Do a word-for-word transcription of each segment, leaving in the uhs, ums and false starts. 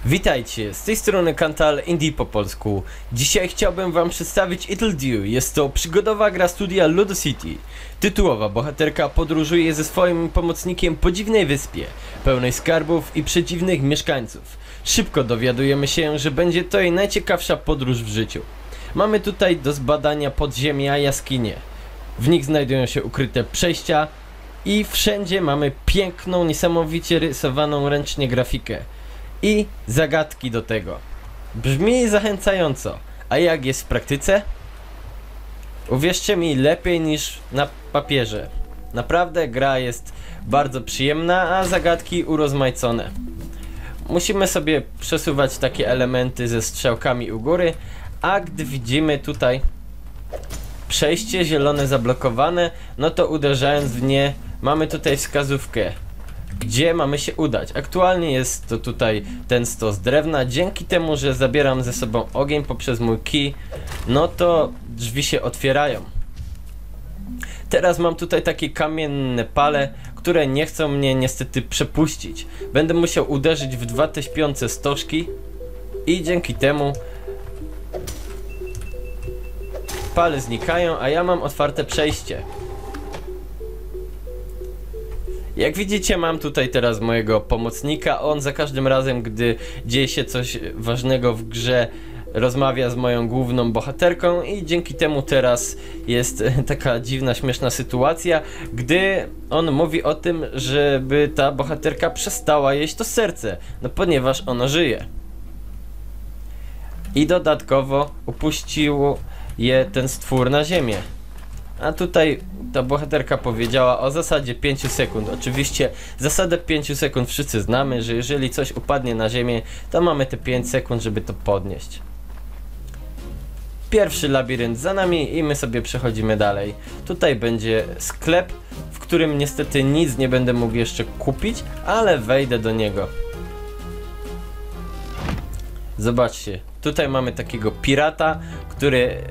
Witajcie, z tej strony Kantal Indie po polsku. Dzisiaj chciałbym wam przedstawić Ittle Dew. Jest to przygodowa gra studia Ludocity. Tytułowa bohaterka podróżuje ze swoim pomocnikiem po dziwnej wyspie, pełnej skarbów i przedziwnych mieszkańców. Szybko dowiadujemy się, że będzie to jej najciekawsza podróż w życiu. Mamy tutaj do zbadania podziemia, jaskinie. W nich znajdują się ukryte przejścia i wszędzie mamy piękną, niesamowicie rysowaną ręcznie grafikę. I zagadki do tego. Brzmi zachęcająco, a jak jest w praktyce? Uwierzcie mi, lepiej niż na papierze. Naprawdę gra jest bardzo przyjemna, a zagadki urozmaicone. Musimy sobie przesuwać takie elementy ze strzałkami u góry, a gdy widzimy tutaj przejście zielone zablokowane, no to uderzając w nie mamy tutaj wskazówkę, gdzie mamy się udać. Aktualnie jest to tutaj ten stos drewna. Dzięki temu, że zabieram ze sobą ogień poprzez mój kij, no to drzwi się otwierają. Teraz mam tutaj takie kamienne pale, które nie chcą mnie niestety przepuścić. Będę musiał uderzyć w dwa te śpiące stożki i dzięki temu pale znikają, a ja mam otwarte przejście. Jak widzicie, mam tutaj teraz mojego pomocnika. On za każdym razem, gdy dzieje się coś ważnego w grze, rozmawia z moją główną bohaterką i dzięki temu teraz jest taka dziwna, śmieszna sytuacja, gdy on mówi o tym, żeby ta bohaterka przestała jeść to serce, no ponieważ ono żyje. I dodatkowo upuścił je ten stwór na ziemię. A tutaj ta bohaterka powiedziała o zasadzie pięciu sekund. Oczywiście zasadę pięciu sekund wszyscy znamy, że jeżeli coś upadnie na ziemię, to mamy te pięć sekund, żeby to podnieść. Pierwszy labirynt za nami i my sobie przechodzimy dalej. Tutaj będzie sklep, w którym niestety nic nie będę mógł jeszcze kupić, ale wejdę do niego. Zobaczcie, tutaj mamy takiego pirata, który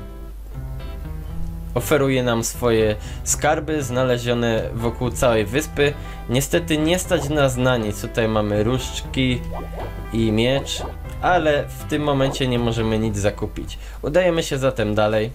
oferuje nam swoje skarby znalezione wokół całej wyspy. Niestety nie stać nas na nic. Tutaj mamy różdżki i miecz, ale w tym momencie nie możemy nic zakupić. Udajemy się zatem dalej.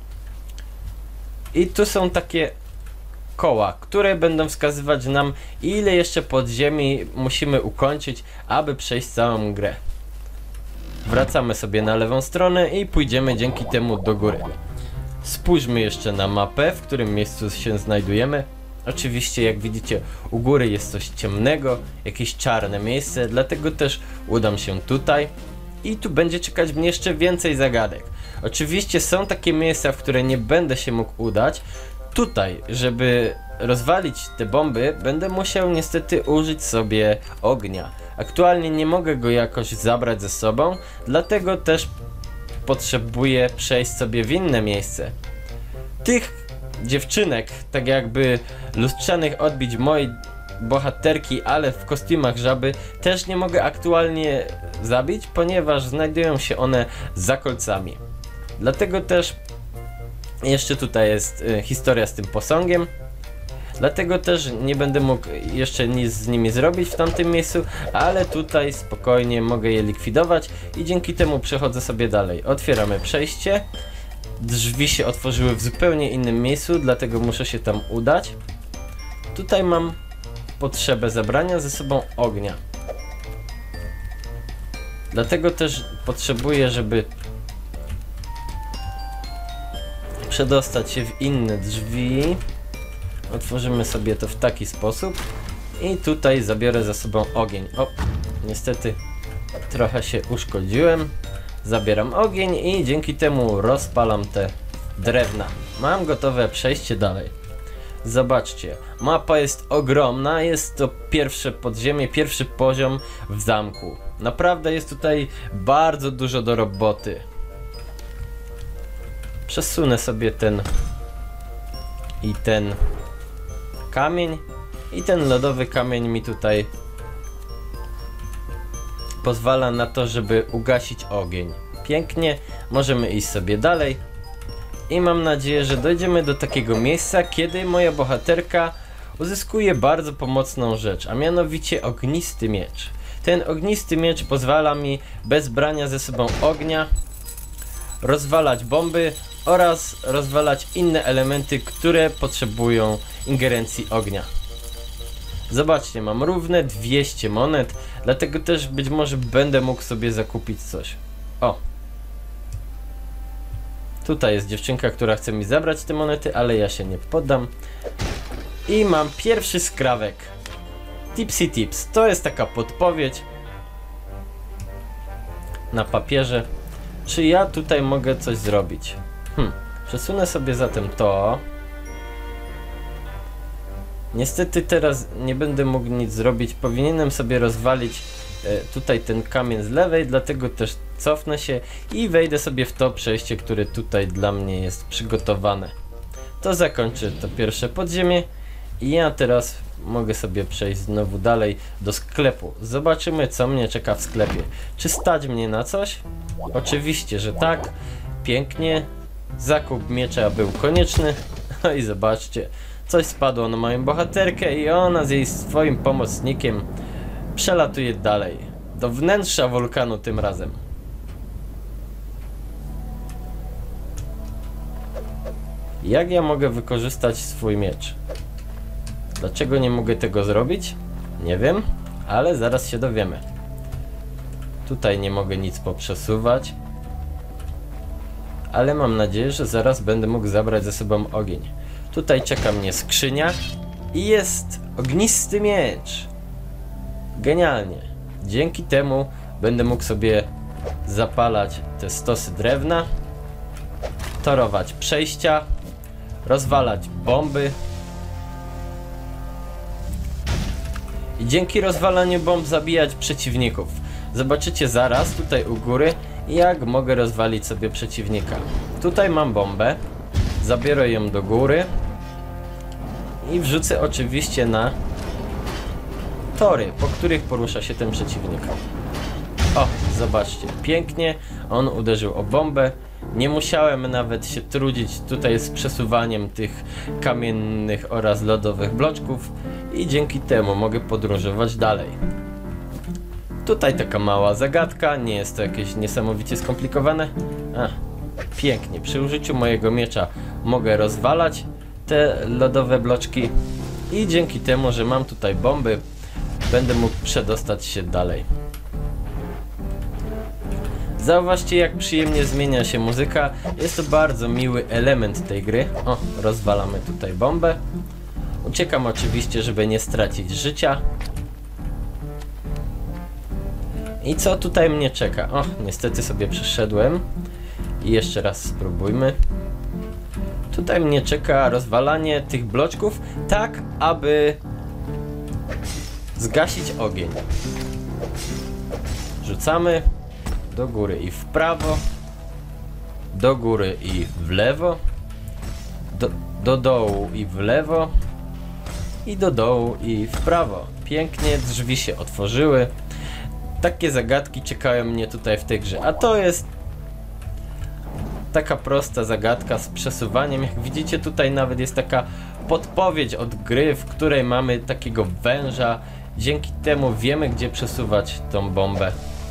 I tu są takie koła, które będą wskazywać nam, ile jeszcze podziemi musimy ukończyć, aby przejść całą grę. Wracamy sobie na lewą stronę i pójdziemy dzięki temu do góry. Spójrzmy jeszcze na mapę, w którym miejscu się znajdujemy. Oczywiście, jak widzicie, u góry jest coś ciemnego, jakieś czarne miejsce, dlatego też udam się tutaj i tu będzie czekać mnie jeszcze więcej zagadek. Oczywiście są takie miejsca, w które nie będę się mógł udać. Tutaj, żeby rozwalić te bomby, będę musiał niestety użyć sobie ognia. Aktualnie nie mogę go jakoś zabrać ze sobą, dlatego też potrzebuję przejść sobie w inne miejsce. Tych dziewczynek, tak jakby lustrzanych odbić mojej bohaterki, ale w kostiumach żaby, też nie mogę aktualnie zabić, ponieważ znajdują się one za kolcami. Dlatego też jeszcze tutaj jest y, historia z tym posągiem. Dlatego też nie będę mógł jeszcze nic z nimi zrobić w tamtym miejscu, ale tutaj spokojnie mogę je likwidować i dzięki temu przechodzę sobie dalej. Otwieramy przejście. Drzwi się otworzyły w zupełnie innym miejscu, dlatego muszę się tam udać. Tutaj mam potrzebę zabrania ze sobą ognia. Dlatego też potrzebuję, żeby przedostać się w inne drzwi. Otworzymy sobie to w taki sposób i tutaj zabiorę za sobą ogień. O, niestety trochę się uszkodziłem. Zabieram ogień i dzięki temu rozpalam te drewna. Mam gotowe przejście dalej. Zobaczcie, mapa jest ogromna, jest to pierwsze podziemie, pierwszy poziom w zamku. Naprawdę jest tutaj bardzo dużo do roboty. Przesunę sobie ten i ten kamień i ten lodowy kamień mi tutaj pozwala na to, żeby ugasić ogień. Pięknie, możemy iść sobie dalej i mam nadzieję, że dojdziemy do takiego miejsca, kiedy moja bohaterka uzyskuje bardzo pomocną rzecz, a mianowicie ognisty miecz. Ten ognisty miecz pozwala mi bez brania ze sobą ognia rozwalać bomby oraz rozwalać inne elementy, które potrzebują ingerencji ognia. Zobaczcie, mam równe dwieście monet, dlatego też być może będę mógł sobie zakupić coś. O! Tutaj jest dziewczynka, która chce mi zabrać te monety, ale ja się nie poddam. I mam pierwszy skrawek. Tipsy Tips. To jest taka podpowiedź na papierze. Czy ja tutaj mogę coś zrobić? Hm. Przesunę sobie zatem to. Niestety teraz nie będę mógł nic zrobić. Powinienem sobie rozwalić e, tutaj ten kamień z lewej, dlatego też cofnę się i wejdę sobie w to przejście, które tutaj dla mnie jest przygotowane. To zakończy to pierwsze podziemie i ja teraz mogę sobie przejść znowu dalej do sklepu. Zobaczymy, co mnie czeka w sklepie. Czy stać mnie na coś? Oczywiście, że tak. Pięknie. Zakup miecza był konieczny. No i zobaczcie, coś spadło na moją bohaterkę i ona z jej swoim pomocnikiem przelatuje dalej. Do wnętrza wulkanu tym razem. Jak ja mogę wykorzystać swój miecz? Dlaczego nie mogę tego zrobić? Nie wiem, ale zaraz się dowiemy. Tutaj nie mogę nic poprzesuwać. Ale mam nadzieję, że zaraz będę mógł zabrać ze sobą ogień. Tutaj czeka mnie skrzynia i jest ognisty miecz. Genialnie. Dzięki temu będę mógł sobie zapalać te stosy drewna, torować przejścia, rozwalać bomby. I dzięki rozwalaniu bomb zabijać przeciwników. Zobaczycie zaraz tutaj u góry, jak mogę rozwalić sobie przeciwnika. Tutaj mam bombę, zabiorę ją do góry i wrzucę oczywiście na tory, po których porusza się ten przeciwnik. O, zobaczcie, pięknie, on uderzył o bombę. Nie musiałem nawet się trudzić tutaj z przesuwaniem tych kamiennych oraz lodowych bloczków i dzięki temu mogę podróżować dalej. Tutaj taka mała zagadka, nie jest to jakieś niesamowicie skomplikowane. Ach, pięknie, przy użyciu mojego miecza mogę rozwalać te lodowe bloczki i dzięki temu, że mam tutaj bomby, będę mógł przedostać się dalej. Zauważcie, jak przyjemnie zmienia się muzyka. Jest to bardzo miły element tej gry. O, rozwalamy tutaj bombę. Uciekam oczywiście, żeby nie stracić życia. I co tutaj mnie czeka? O, niestety sobie przeszedłem. I jeszcze raz spróbujmy. Tutaj mnie czeka rozwalanie tych bloczków, tak aby zgasić ogień. Rzucamy do góry i w prawo, do góry i w lewo, do, do dołu i w lewo i do dołu i w prawo. Pięknie, drzwi się otworzyły. Takie zagadki czekają mnie tutaj w tej grze, a to jest taka prosta zagadka z przesuwaniem. Jak widzicie, tutaj nawet jest taka podpowiedź od gry, w której mamy takiego węża. Dzięki temu wiemy, gdzie przesuwać tą bombę.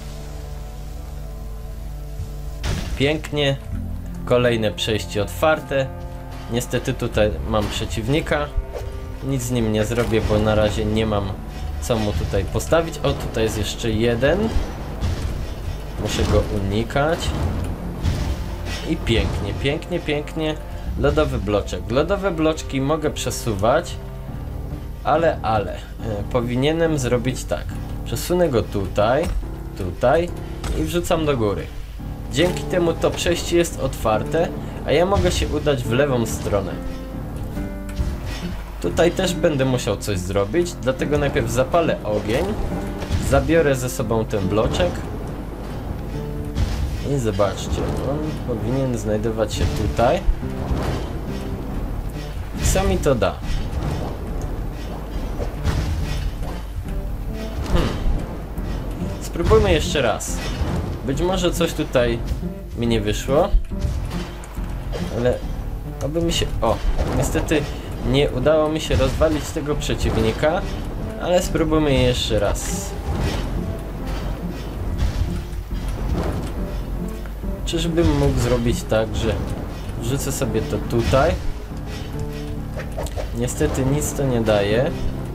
Pięknie. Kolejne przejście otwarte. Niestety tutaj mam przeciwnika. Nic z nim nie zrobię, bo na razie nie mam co mu tutaj postawić. O, tutaj jest jeszcze jeden. Muszę go unikać. I pięknie, pięknie, pięknie. Lodowy bloczek. Lodowe bloczki mogę przesuwać, ale, ale e, powinienem zrobić tak. Przesunę go tutaj, tutaj i wrzucam do góry. Dzięki temu to przejście jest otwarte, a ja mogę się udać w lewą stronę. Tutaj też będę musiał coś zrobić, dlatego najpierw zapalę ogień, zabiorę ze sobą ten bloczek i zobaczcie, on powinien znajdować się tutaj. I co mi to da? Hmm. Spróbujmy jeszcze raz. Być może coś tutaj mi nie wyszło, ale oby mi się... O, niestety nie udało mi się rozwalić tego przeciwnika, ale spróbujmy jeszcze raz. Czyżbym mógł zrobić tak, że wrzucę sobie to tutaj. Niestety nic to nie daje.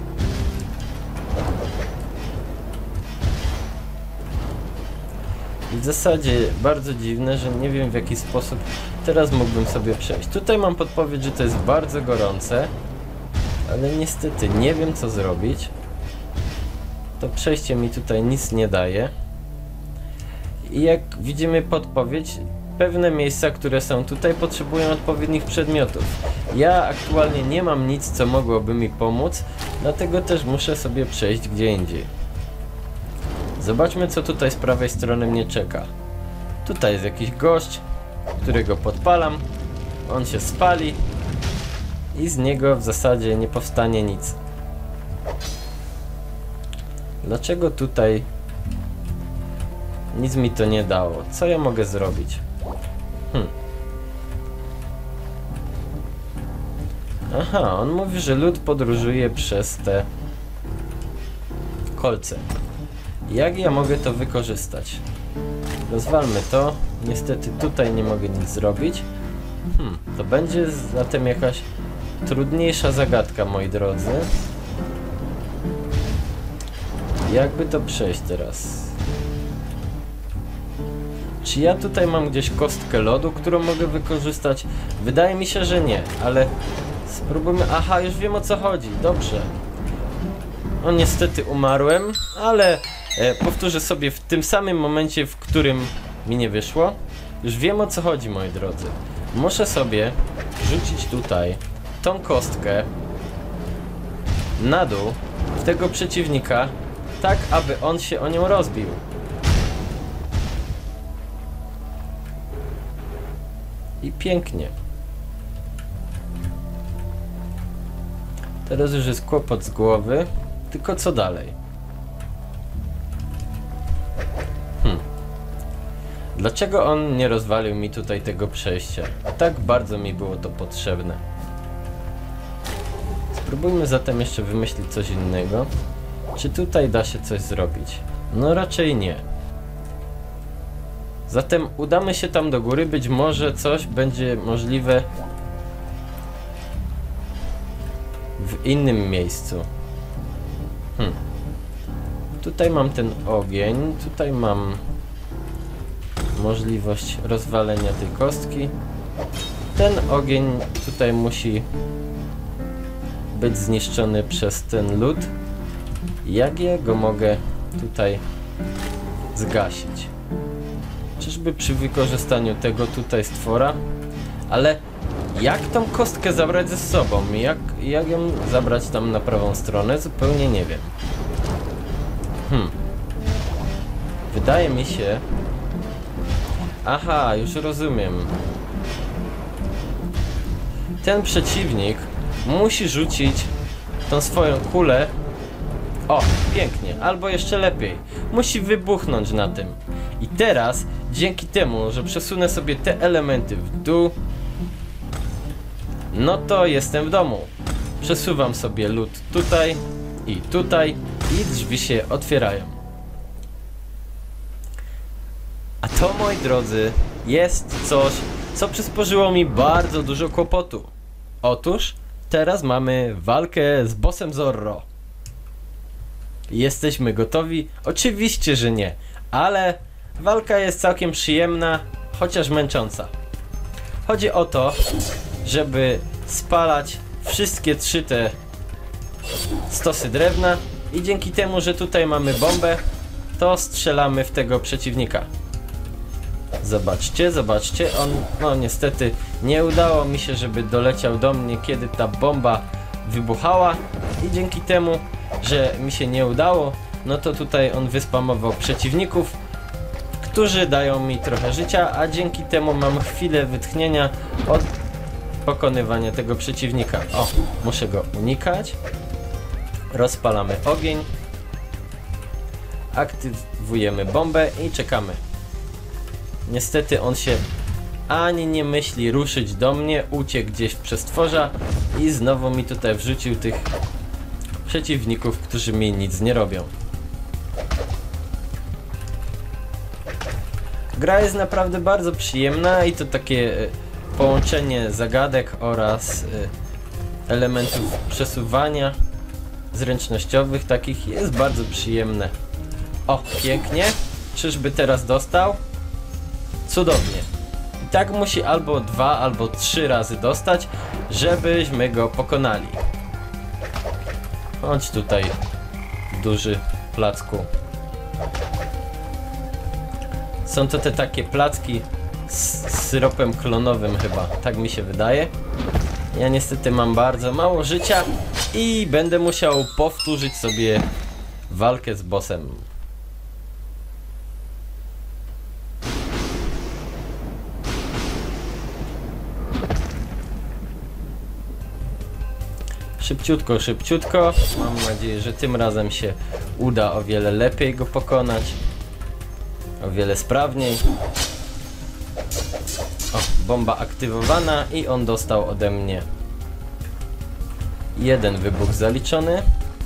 I w zasadzie bardzo dziwne, że nie wiem w jaki sposób teraz mógłbym sobie przejść. Tutaj mam podpowiedź, że to jest bardzo gorące, ale niestety nie wiem co zrobić. To przejście mi tutaj nic nie daje. I jak widzimy podpowiedź, pewne miejsca, które są tutaj, potrzebują odpowiednich przedmiotów. Ja aktualnie nie mam nic, co mogłoby mi pomóc, dlatego też muszę sobie przejść gdzie indziej. Zobaczmy, co tutaj z prawej strony mnie czeka. Tutaj jest jakiś gość, którego podpalam. On się spali i z niego w zasadzie nie powstanie nic. Dlaczego tutaj nic mi to nie dało? Co ja mogę zrobić? Hm. Aha, on mówi, że lód podróżuje przez te kolce. Jak ja mogę to wykorzystać? Rozwalmy to. Niestety tutaj nie mogę nic zrobić. Hmm, to będzie zatem jakaś trudniejsza zagadka, moi drodzy. Jakby to przejść teraz? Czy ja tutaj mam gdzieś kostkę lodu, którą mogę wykorzystać? Wydaje mi się, że nie, ale spróbujmy. Aha, już wiem o co chodzi. Dobrze. No niestety umarłem, ale e, powtórzę sobie w tym samym momencie, w którym mi nie wyszło. Już wiem o co chodzi, moi drodzy. Muszę sobie rzucić tutaj tą kostkę na dół w tego przeciwnika, tak aby on się o nią rozbił. I pięknie. Teraz już jest kłopot z głowy. Tylko co dalej? Hmm. Dlaczego on nie rozwalił mi tutaj tego przejścia? Tak bardzo mi było to potrzebne. Spróbujmy zatem jeszcze wymyślić coś innego. Czy tutaj da się coś zrobić? No raczej nie. Zatem udamy się tam do góry. Być może coś będzie możliwe w innym miejscu. Hmm. Tutaj mam ten ogień. Tutaj mam możliwość rozwalenia tej kostki. Ten ogień tutaj musi być zniszczony przez ten lód. Jak ja go mogę tutaj zgasić? Czyżby przy wykorzystaniu tego tutaj stwora? Ale jak tą kostkę zabrać ze sobą? Jak, jak ją zabrać tam na prawą stronę? Zupełnie nie wiem. Hmm. Wydaje mi się... Aha, już rozumiem. Ten przeciwnik musi rzucić tą swoją kulę. O, pięknie, albo jeszcze lepiej. Musi wybuchnąć na tym. I teraz, dzięki temu, że przesunę sobie te elementy w dół, no to jestem w domu. Przesuwam sobie lód tutaj i tutaj i drzwi się otwierają. A to, moi drodzy, jest coś, co przysporzyło mi bardzo dużo kłopotu. Otóż, teraz mamy walkę z bossem Zorro. Jesteśmy gotowi? Oczywiście, że nie, ale walka jest całkiem przyjemna, chociaż męcząca. Chodzi o to, żeby spalać wszystkie trzy te stosy drewna i dzięki temu, że tutaj mamy bombę, to strzelamy w tego przeciwnika. Zobaczcie, zobaczcie, on, no niestety nie udało mi się, żeby doleciał do mnie, kiedy ta bomba wybuchała i dzięki temu, że mi się nie udało, no to tutaj on wyspamował przeciwników, którzy dają mi trochę życia, a dzięki temu mam chwilę wytchnienia od pokonywania tego przeciwnika. O, muszę go unikać. Rozpalamy ogień. Aktywujemy bombę i czekamy. Niestety on się ani nie myśli ruszyć do mnie, uciekł gdzieś w przestworza i znowu mi tutaj wrzucił tych przeciwników, którzy mi nic nie robią. Gra jest naprawdę bardzo przyjemna i to takie e, połączenie zagadek oraz e, elementów przesuwania zręcznościowych takich jest bardzo przyjemne. O, pięknie. Czyżby teraz dostał? Cudownie. I tak musi albo dwa, albo trzy razy dostać, żebyśmy go pokonali. Chodź tutaj, duży placku. Są to te takie placki z syropem klonowym chyba, tak mi się wydaje. Ja niestety mam bardzo mało życia i będę musiał powtórzyć sobie walkę z bossem. Szybciutko, szybciutko. Mam nadzieję, że tym razem się uda o wiele lepiej go pokonać. O wiele sprawniej. O, bomba aktywowana i on dostał ode mnie jeden wybuch zaliczony.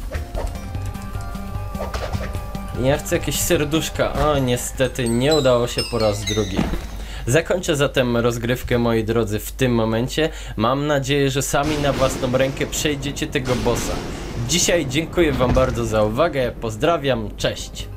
Ja chcę jakieś serduszka. O, niestety nie udało się po raz drugi. Zakończę zatem rozgrywkę, moi drodzy, w tym momencie. Mam nadzieję, że sami na własną rękę przejdziecie tego bossa. Dzisiaj dziękuję wam bardzo za uwagę. Pozdrawiam, cześć!